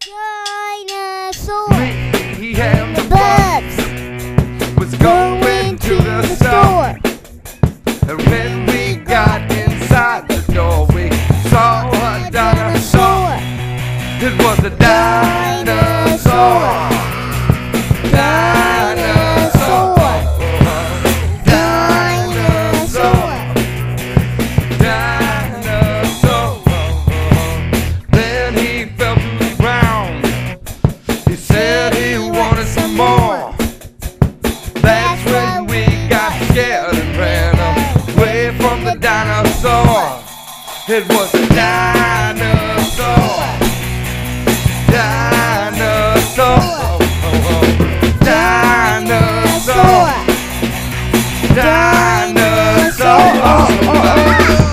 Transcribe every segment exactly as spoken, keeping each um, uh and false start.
Dinosaur. Me and the Bubs was going to the store. And when we got inside the door, we saw a dinosaur. It was a dinosaur. Dinosaur. Dinosaur. Dinosaur. Then he fell to the ground. He said he wanted some more. That's when we got scared and ran away from the dinosaur. It was a dinosaur. Dinosaur. Dinosaur. Dinosaur.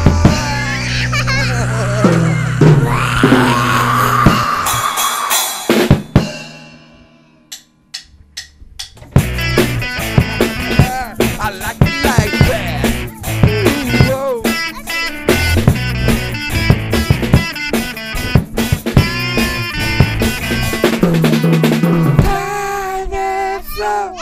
I like it like that. Whoa. Dinosaur.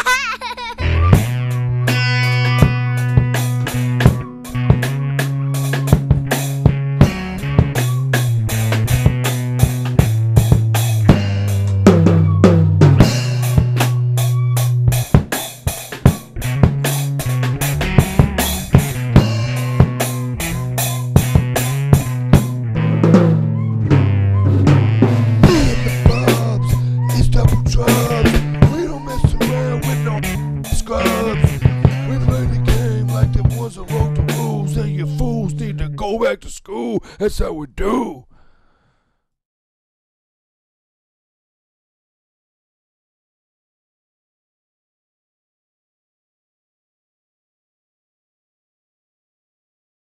We don't mess around with no scrubs. We play the game like there was a road to rules, and you fools need to go back to school. That's how we do.